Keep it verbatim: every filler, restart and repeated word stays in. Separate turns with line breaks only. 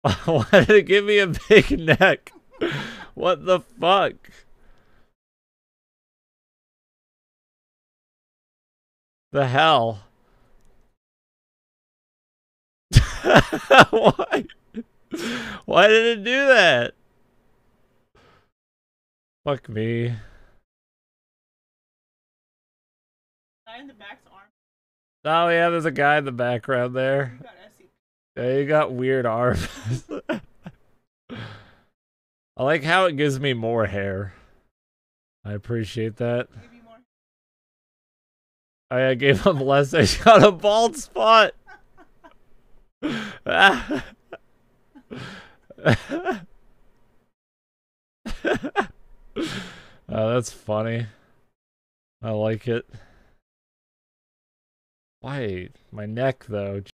Why did it give me a big neck? What the fuck? The hell? Why? Why did it do that? Fuck me.
Guy in the back's arm.
Oh yeah, there's a guy in the background there.
You got Essie.
Yeah, you got weird arms. I like how it gives me more hair. I appreciate that.
Give you more.
I gave him less. He's got a bald spot. Oh, that's funny. I like it. Why? My neck, though.